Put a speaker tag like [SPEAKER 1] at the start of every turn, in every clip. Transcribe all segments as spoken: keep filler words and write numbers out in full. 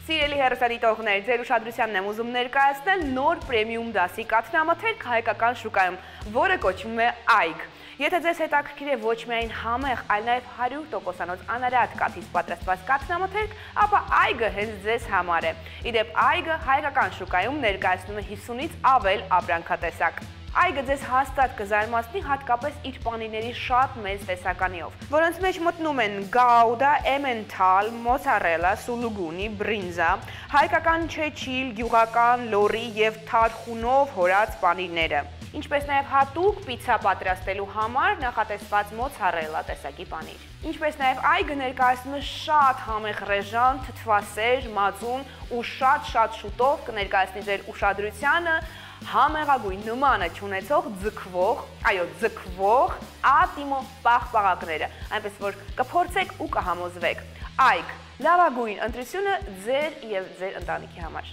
[SPEAKER 1] Սիրելի հեռուստադիտողներ, ձեր ուշադրությանն եմ ուզում ներկայացնել նոր պրեմիում դասի կաթնամթերք հայկական շուկայում, որը կոչվում է այգ։ Եթե ձեզ հետաքրքիր է ոչ միայն համեղ, այլ նաև հարյուր տոկոսանոց անարատ կաթից պատրաստված կաթնամթերք, ապա այգը հենց ձեզ համար է։ Իդեպ այգը հայկական շուկայում ներկայացնում է հիսունից ավել ապրանքատեսակ։ Այգը ձեզ հաստատ կզարմացնի հատկապես իր պանիրների շատ մեծ տեսականիով, որոնց մեջ մտնում են գաուդա, էմենթալ, մոցարելա, սուլուգունի, բրինզա, հայկական չեչիլ, գյուղական, լորի և թարխունով հորած պանիրները, ինչպես նաև հատուկ պիցա պատրաստելու համար նախատեսված մոցարելա տեսակի պանիր։ Ինչպես նաև այգը ներկայացնում է շատ համեղ ռեժան, թթվասեր, մածուն ու շատ-շատ շուտով կներկայացնի ձեր ուշադրությանը համեղագույն նմանը չունեցող ձգվող, այո, ձգվող ատիմո պաղպաղակները, այնպես որ կփորձեք ու կհամոզվեք։ Այգ, լավագույն ընտրությունը ձեր և ձեր ընտանիքի համար։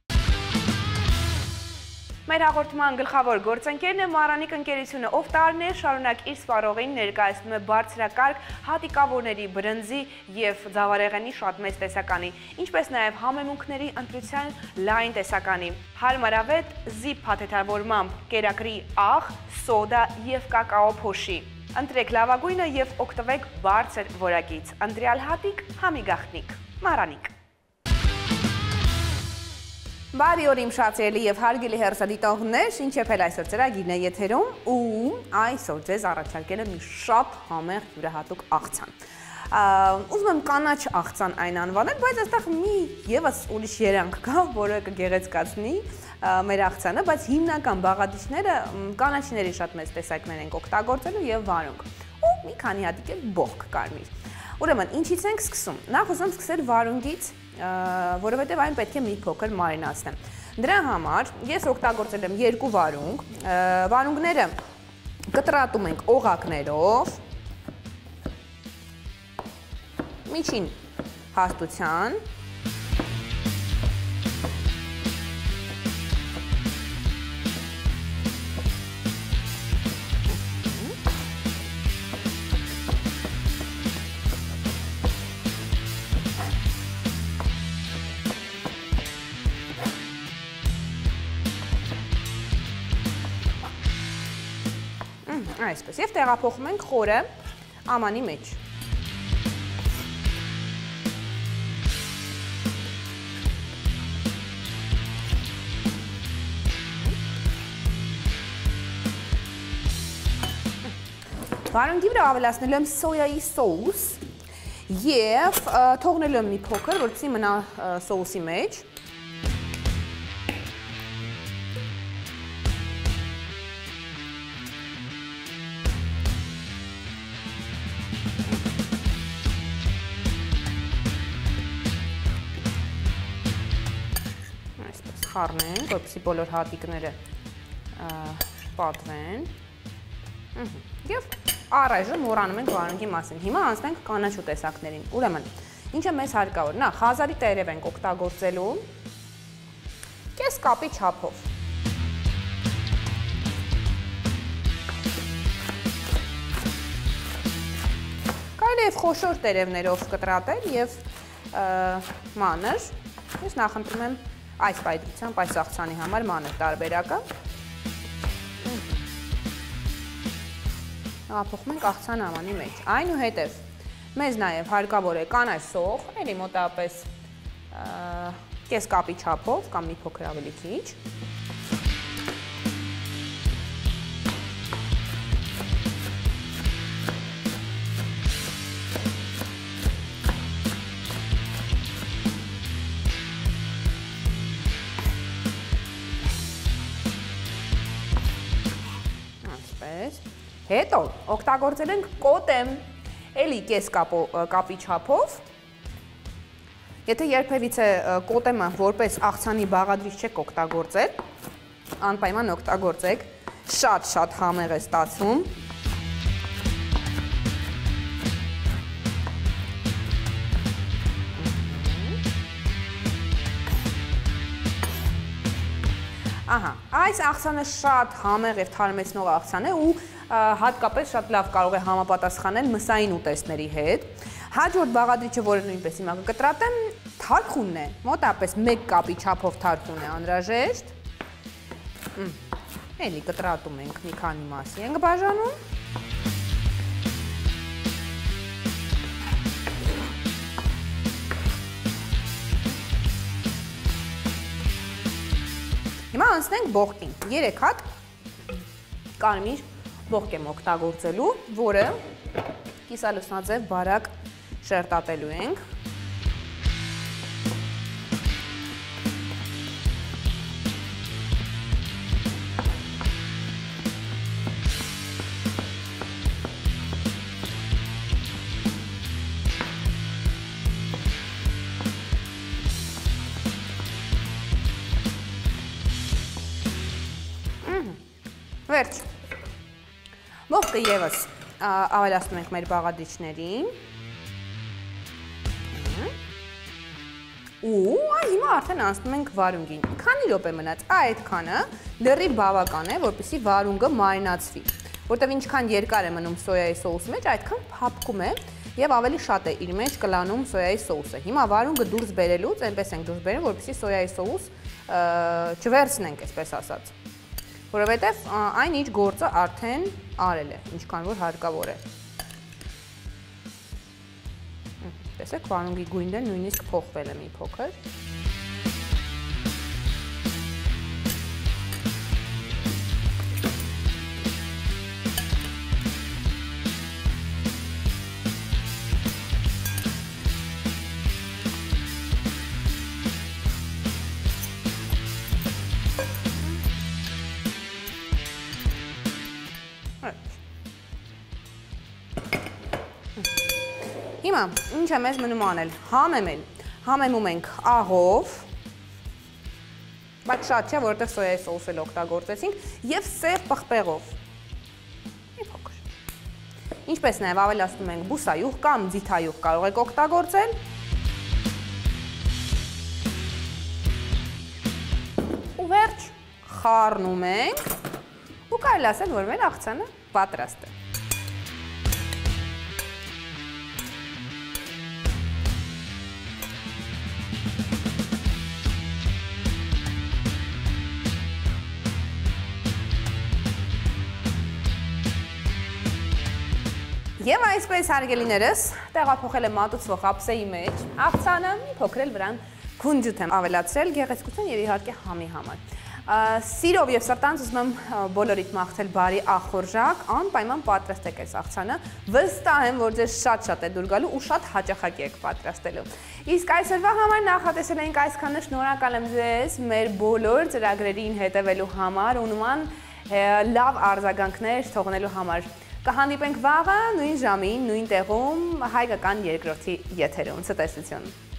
[SPEAKER 1] Մեր հաղորդման գլխավոր գործընկերն է Մարանիկ ընկերությունը, ով տարիներ շարունակ իր սպառողին ներկայացնում է բարձրակարգ հատիկավորների, բրնձի և ձավարեղենի շատ մեծ տեսականի, ինչպես նաև համեմունքների ընտրության լայն տեսականի, հարմարավետ զիպ փաթեթավորմամբ կերակրի աղ, սոդա և կակաո փոշի։ Ընտրեք լավագույնը և օգտվեք բարձր որակից։ Ընտրյալ հատիկ, համի գաղտնիք։ Մարանիկ։ Բարի օր իմ շատ սիրելի և հարգելի հեռուստադիտողներ, ինչեւ էլ այսօր ծրագիրն է եթերում ու այսօր ձեզ առաջարկել եմ մի շատ համեղ յուրահատուկ աղցան։ Ուզում եմ կանաչ աղցան այն անվանել, բայց այստեղ մի ևս ուրիշ երանգ կա, որը կգեղեցկացնի մեր աղցանը, բայց հիմնական բաղադրիչները կանաչիների շատ մեծ տեսակներ ենք օգտագործելու եւ վարունգ։ Ու մի քանի հատիկ էլ բողկ կարմիր։ Ուրեմն, ինչից ենք սկսում։ Նախ ուզում սկսել վարունգից, որովհետև այն պետք է մի փոքր մարինացնեմ։ Դրա համար ես օգտագործել եմ երկու վարունգ, վարունգները կտրատում ենք օղակներով, միջին հաստության, այսպես, և տեղափոխում ենք խորը ամանի մեջ։ Վարունգի վրա ավելացնելու եմ սոյայի սոուս և թողնելու եմ մի փոքր, որպեսզի մնա սոուսի մեջ։ Խառնենք, որպեսզի բոլոր հատիկները պատվեն և առայժմ մոռանում ենք վարունգի մասին։ Հիմա անցնենք կանաչու տեսակներին։ Ուրեմն, ինչը մեզ հարկավոր, նախ հազարի տերև ենք օգտագործելու կես կապի չափով։ Կարելի է խոշոր տերևներով կտրատել և մանր։ Ես նախընտրում եմ այս պայծրությամբ, այս աղցանի համար մանր տարբերակը։ Տեղափոխում ենք աղցան ամանի մեջ։ Այնուհետև մեզ նաև հարկավոր է կանաչ սող, էլի մոտավորապես կես կապի չափով կամ մի փոքր ավելի քիչ։ Հետո օգտագործել ենք կոտեմ, էլի կես կապի չափով։ Եթե երբևիցե կոտեմը որպես աղցանի բաղադրիչ չեք օգտագործել, անպայման օգտագործեք, շատ-շատ համեղ է ստացվում։ Ահա, այս աղցանը շատ համեղ և թարմեցնող աղցան է ու հատկապես շատ լավ կարող է համապատասխանել մսային ուտեստների հետ։ Հաջորդ բաղադրիչը, որը նույնպես հիմա կկտրատեմ, թարխունն է, մոտապես մեկ կապի չափով թարխուն է անհրաժեշտ։ Էլի կտրատում ենք, մի քանի մասի ենք բաժանում։ Հիմա անցնենք բողկին, երեք հատ կարմիր բողկ եմ օգտագործելու, որը կիսալուսնաձև բարակ շերտատելու ենք։ Վերջ, բողկը ևս ավելացնում ենք մեր բաղադրիչներին ու հիմա արդեն անցնում ենք վարունգին, քանի րոպե մնաց, այդքանը լրիվ բավական է, որպեսզի վարունգը մարինացվի, որտեղ ինչքան երկար է մնում սոյայի սոուսի մեջ, այդքան փափկում է եւ ավելի շատ է իր մեջ կլանում սոյայի սոուսը։ Հիմա վարունգը դուրս բերելուց, այնպես ենք դուրս բերում, որպեսզի սոյայի սոուս չվերցնենք, այսպես ասած։ Որովհետև այն իր գործը արդեն արել է, ինչքան որ հարկավոր է։ Տեսեք, վարունգի գույնը նույնիսկ փոխվել է մի փոքր։ Հիմա, ինչ է մեզ մնում անել, համեմել, համեմում ենք աղով, բայց շատ չէ, որովհետև սոյայի սոուս էլ օգտագործեցինք, և սև պղպեղով, մի փոքր։ Ինչպես նաև ավելացնում ենք բուսայուղ կամ ձիթայուղ կարող եք օգտագործել, ու վերջ խառնում ենք, ու կարելի ասել, որ մեր աղցանը պատրաստ է։ Եվ այսպես հարգելիներս, տեղափոխել եմ մատուցվող ափսեի մեջ, աղցանը մի փոքր էլ վրան քունջութ եմ ավելացրել գեղեցկություն եւ իհարկե համի համար։ Սիրով եւ սրտանց ուզում եմ բոլորիդ մաղթել բարի ախորժակ, անպայման պատրաստեք այս աղցանը, վստահ եմ, որ ձեզ շատ-շատ է դուր գալու ու շատ հաճախակի եք պատրաստելու։ Իսկ այսօրվա համար նախատեսել ենք այսքանը, շնորհակալ եմ ձեզ մեր բոլոր ծրագրերին հետևելու համար ու նման լավ արձագանքներ թողնելու համար։ Կհանդիպենք վաղը նույն ժամին, նույն տեղում հայկական երկրորդի եթերում։ Ցտեսություն։